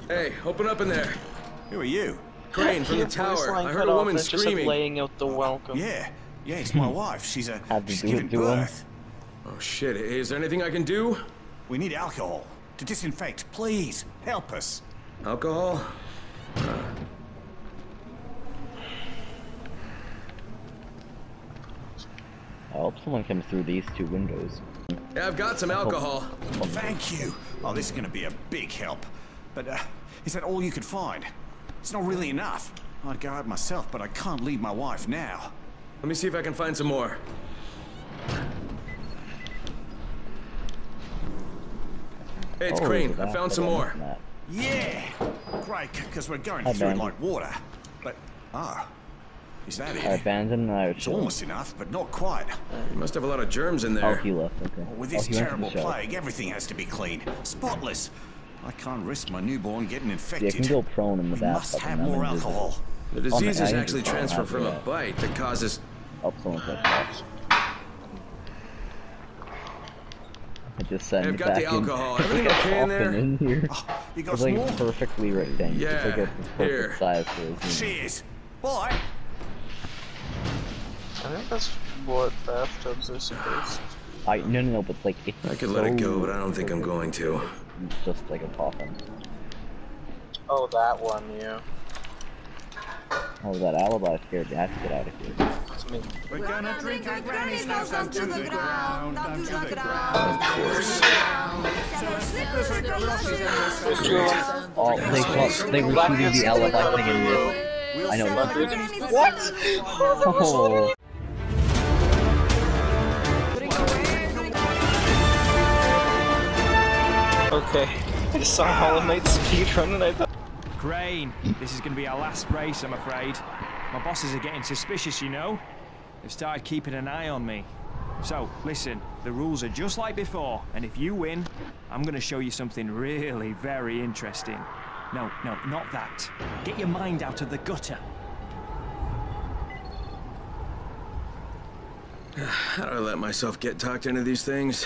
Hey, open up in there. Who are you? Crane from the tower. I heard a woman screaming. Laying out the welcome. Yeah, it's my wife. She's giving do it. birth. Oh shit, is there anything I can do? We need alcohol to disinfect. Please, help us. Alcohol? I hope someone comes through these two windows. Yeah, I've got some alcohol. Thank you. Oh, this is gonna be a big help. But, is that all you could find? It's not really enough. I'd go out myself, but I can't leave my wife now. Let me see if I can find some more. Hey, it's Crane. I found some more. Yeah! Great, because we're going through it like water. But, is that I it? abandoned and I It's almost enough, but not quite. You must have a lot of germs in Oh, there. he left. Okay. With this he went to terrible the show. plague, everything has to be clean. Spotless. I can't risk my newborn getting Yeah, infected. you can go prone in the We bathtub. must have and then more just alcohol. The disease is I actually just don't transferred have from a that. bite that causes... Help someone like that. I just sent I've it got back the alcohol. Everything in. okay in there? In here. You got It's some like more? perfectly rectangular. Yeah, It's like a perfect here. size for his knee. Cheers. Bye. I think that's what bathtubs are supposed to. No, but like it's I could let it go, but I don't think I'm going to. It's just like a coffin. Oh, that one, yeah. Oh, that alibi scared me. I have to get out of here. It's me. We're gonna drink our granny's milk down to the ground, down to the ground. Of course. Oh, they were shooting the alibi thing in this. I know. What? Oh. Okay. I saw Hollow Knight speedrun and I thought. Crane, this is going to be our last race, I'm afraid. My bosses are getting suspicious, you know. They've started keeping an eye on me. So, listen, the rules are just like before, and if you win, I'm going to show you something really very interesting. No, not that. Get your mind out of the gutter. How do I let myself get talked into these things?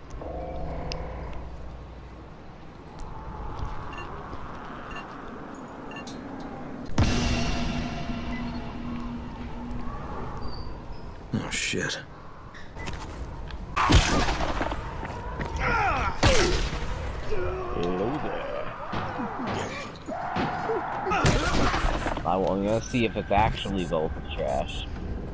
Oh, shit. Hello there. I'm gonna see if it's actually Velvet Trash.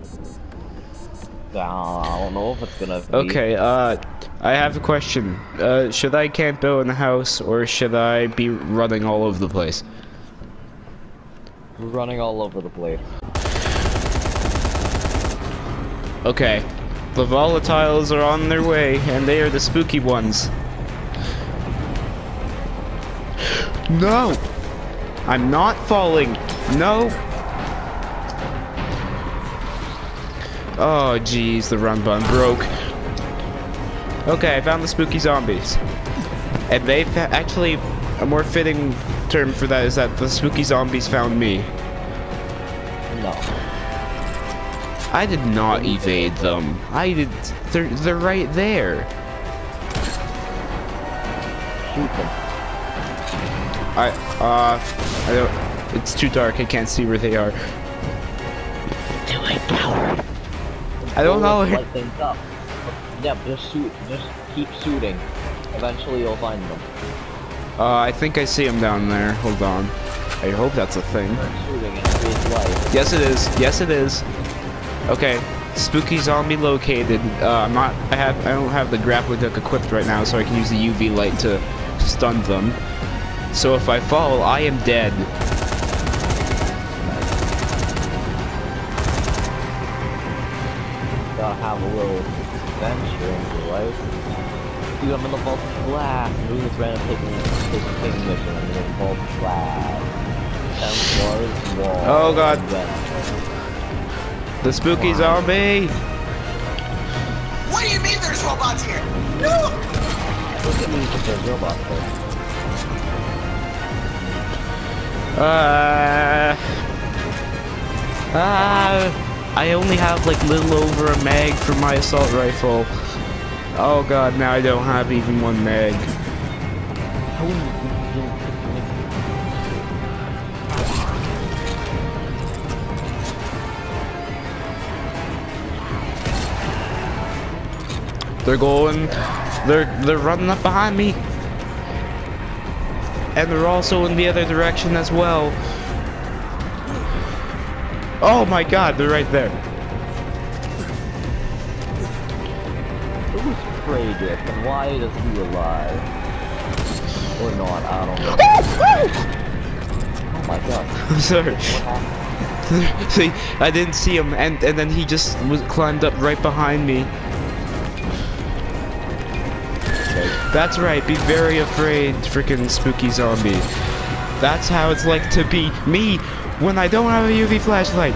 I don't know if it's gonna be. Okay, I have a question. Should I camp out in the house, or should I be running all over the place? We're running all over the place. Okay. The volatiles are on their way, and they are the spooky ones. No! I'm not falling! No! Oh jeez, the run button broke. Okay, I found the spooky zombies. And they actually, a more fitting term for that is that the spooky zombies found me. No. I did not evade them. They're right there. Shoot them. I don't, it's too dark, I can't see where they are. Do it, coward. I don't know. Light things up. Yeah, just keep shooting. Eventually you'll find them. I think I see them down there. Hold on. I hope that's a thing. Shooting and create light. Yes, it is. Yes, it is. Okay. Spooky zombie located. I don't have the grappling hook equipped right now, so I can use the UV light to stun them. So if I fall, I am dead. Gotta have a little adventure in your life. Dude, I'm in the vault of glass. I'm doing this random taking mission. I'm in the vault of glass. 10 floors, wall. Oh god. The spooky zombie! What do you mean there's robots here? No! What do you mean there's robots there? I only have like little over a mag for my assault rifle. Oh god, now I don't have even one mag. They're going. They're running up behind me. And they're also in the other direction as well. Oh my god, they're right there. Who's Freydick and why is he alive? Or not, I don't know. Oh my god. I'm sorry. What happened? See, I didn't see him, and then he just climbed up right behind me. That's right, be very afraid, freaking spooky zombie. That's how it's like to be me when I don't have a UV flashlight.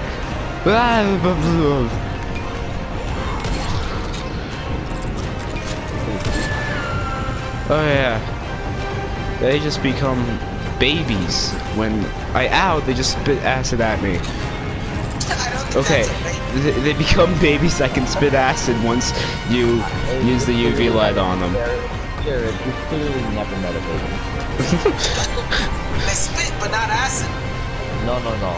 Oh yeah. They just become babies. When I out, they just spit acid at me. I don't think Okay, that's a baby. they become babies that can spit acid once you use the UV light on them. Jared, you clearly never met a baby. They spit, but not acid. No.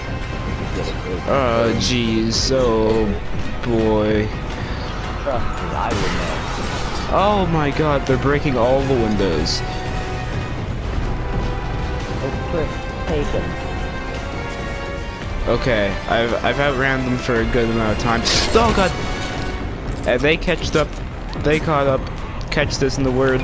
Oh jeez, oh boy. Trust me, I would know. Oh my god, they're breaking all the windows. It's Chris taken. Okay, I've outran them for a good amount of time. Oh god! And they catched up. They caught up. Catch this in the word.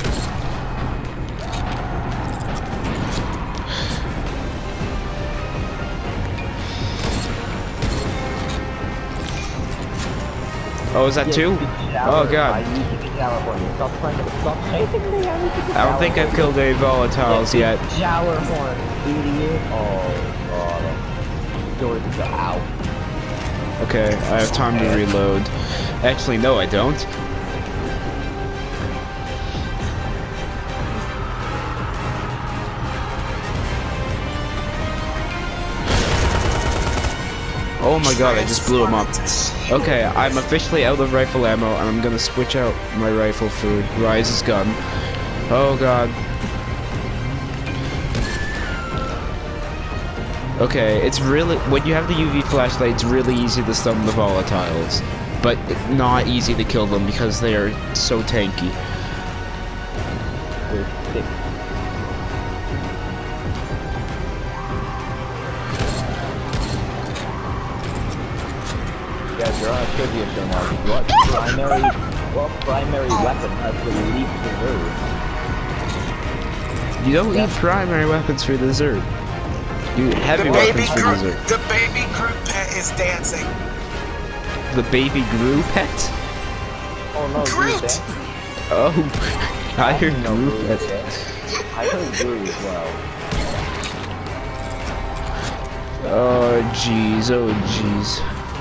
Oh, is that two? Oh god. I need to be California. Stop chasing me. I need to be I don't think I've killed any volatiles yet. Shower horn, idiot. Oh god. George, ow. Okay, I have time to reload. Actually, no, I don't. Oh my god, I just blew him up. Okay, I'm officially out of rifle ammo, and I'm gonna switch out my rifle for Rise's gun. Oh god. Okay, it's really, when you have the UV flashlight, it's really easy to stun the volatiles. But not easy to kill them because they are so tanky. They're thick. Guys, you're on a trivia show now. What primary weapon has the least reserve? You don't need primary weapons for dessert. You heavy weapons for dessert. The baby Groot pet is dancing. The baby Groot pet? Oh no, Groot! Oh, I heard no Groot Groot, pet. I heard Groot as well. Oh jeez, oh jeez.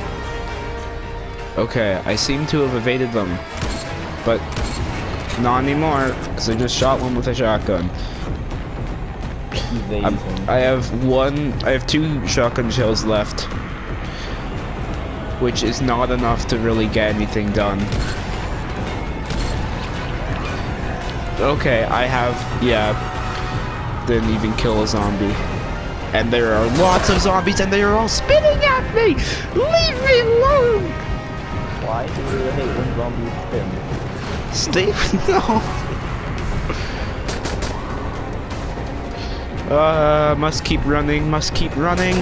Okay, I seem to have evaded them, but not anymore, because I just shot one with a shotgun. I have two shotgun shells left, which is not enough to really get anything done. Okay, didn't even kill a zombie. And there are lots of zombies and they are all spitting at me! Leave me alone! Why do you hate when zombies spin? Stay, no! Must keep running, must keep running.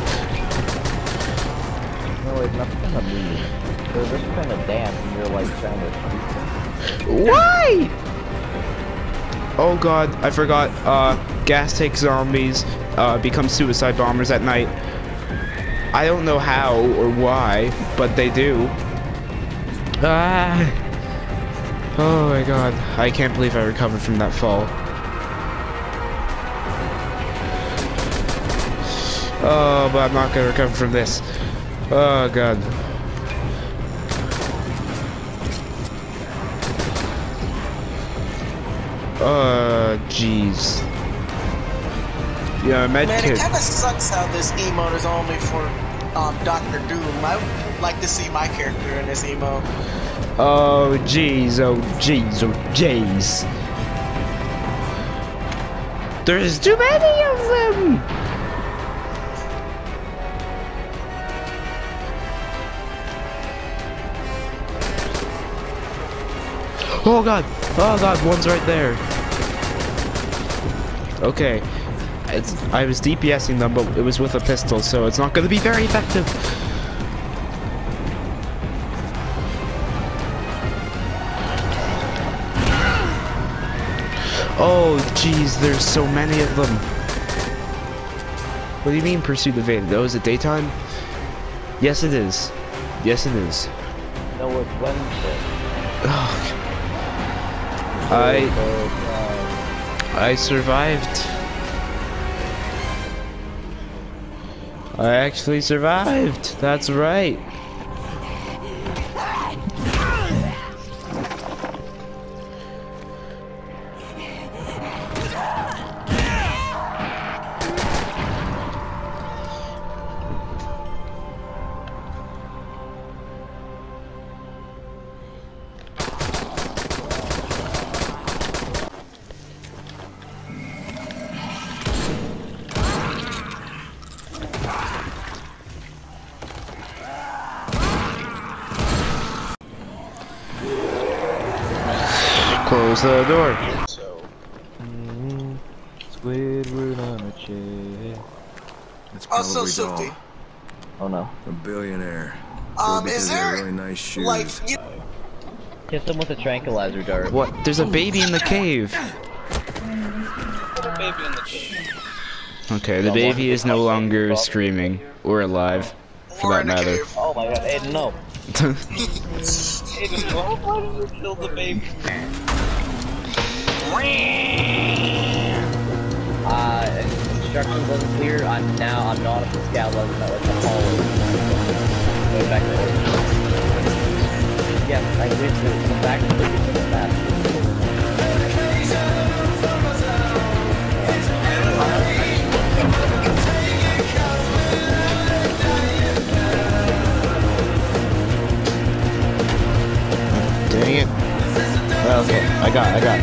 No, it's not gonna be. They're just trying to dance and you're like trying to shoot them. Why? Oh god, I forgot, gas tank zombies, become suicide bombers at night. I don't know how or why, but they do. Ah! Oh my god, I can't believe I recovered from that fall. Oh, but I'm not gonna recover from this. Oh god. Jeez. Yeah, Man, it medkit. kind of sucks how this emote is only for Dr. Doom. I would like to see my character in this emote. Oh jeez, oh jeez, oh jeez. There's too many of them! Oh god! Oh god, one's right there. Okay. I was DPSing them, but it was with a pistol, so it's not going to be very effective. Oh, jeez, there's so many of them. What do you mean, Pursuit evaded? Oh, is it daytime? Yes, it is. Yes, it is. No, it's Wednesday. Oh, I survived. I actually survived. That's right. Close the door. So, Squidward on a chair. It's Also, probably Silty, Dahl, Oh no. a billionaire. is Because they have there, really nice shoes. like, you Hit them with a tranquilizer dart. What? There's a baby in the cave. put a baby in the cave. Okay, the baby is no longer screaming or alive, for or that in a matter. cave. Oh my god, Aiden, no. Aiden, why did you kill the baby? Instructions wasn't clear. I'm not at the scout level, not like the hallway. Go back there. Yes, I went to come back to the map. Dang it. Okay, I got it.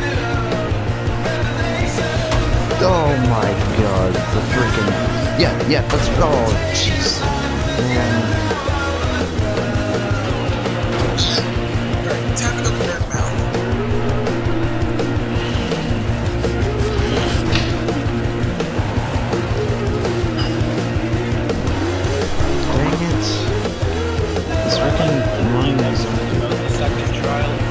Oh my god, the freaking... Yeah, let's... Oh, jeez. Man. Tap it up there, mouth. Dang it. This freaking line is... The second trial is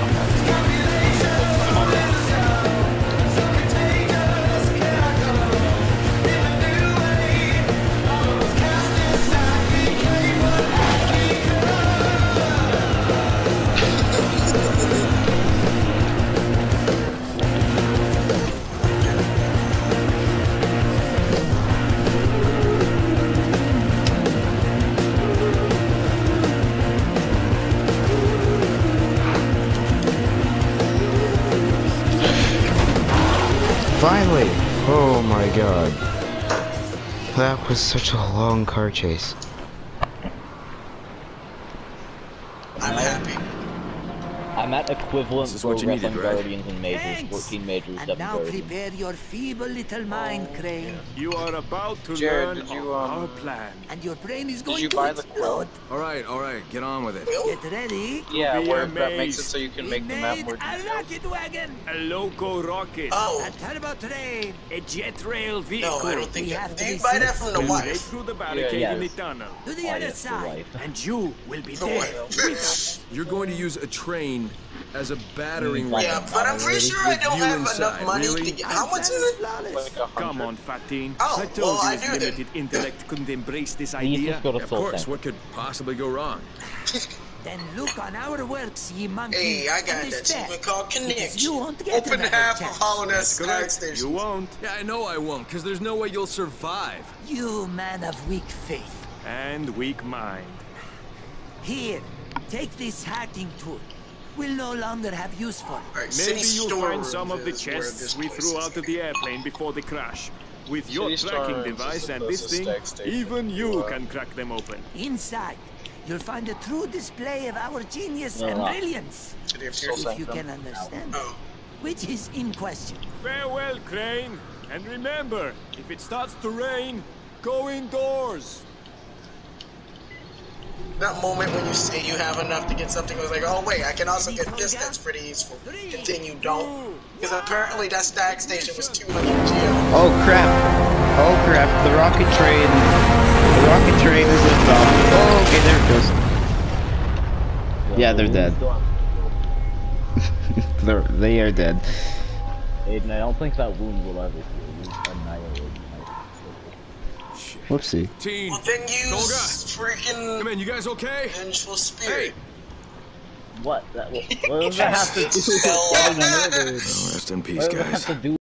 Finally! Oh my god. That was such a long car chase. I'm happy. I'm at equivalent This is for what you wrestling needed, right? guardians and majors, 14 majors, 7 And now guardians. prepare your feeble little mind, Crane. You are about to Jared, learn did you, of our plan. And your brain is Did going you to buy the explode. Alright, get on with it. Get ready. Yeah, Be where that makes it amazed. so you can We make the map made more a detailed. rocket wagon, A loco rocket. Oh, a turbo train. A jet rail vehicle. no, I don't think We that. have to Did you be buy that from the Straight wife? through the barricade Yeah, in the yes. tunnel. To the Oh, other yes, the side. wife. And you will be The there wife. with us. You're going to use a train as a battering ram. Yeah, but I'm pretty sure I With don't you have inside, enough money really? to get. How much is it? Flawless. Like 100. Come on, Fatin. Oh, I told well, you I his do then. limited intellect couldn't embrace this These idea. just go to Of Soul course, Tank. what could possibly go wrong? Then look on our works, ye monkey. Hey, I got and that despair, achievement called because Connect. You won't get Open another half of chance. Hollow Nest Sky Correct. Station. You won't. Yeah, I know I won't, because there's no way you'll survive. You man of weak faith. And weak mind. Here, take this hacking tool. We'll no longer have use for it. Alright, Maybe city you'll store find some of the is where chests this we place threw is. out of the airplane before the crash. With your City tracking Storms is device and supposed this to thing, stack station. even you Uh, can crack them open. Inside, you'll find a true display of our genius No, and no. brilliance. City of Soul Tears. If you Sanctum. can understand, Oh, which is in question. Farewell, Crane. And remember, if it starts to rain, go indoors. That moment when you say you have enough to get something was like, oh wait, I can also get this. That's pretty useful. Continue, don't. Because apparently that stack station was 200 geo. Oh crap! Oh crap! The rocket train. The rocket train is lifted off. Oh, okay, there it goes. Yeah, they're dead. They are dead. Aiden, I don't think that wound will ever heal. You annihilate. Whoopsie. Teen. Well, then use Tolga. freaking Come in, you guys okay? vengeful spirit. Hey. What? What does that have to do with getting murdered? Rest in peace, What does that guys. have to do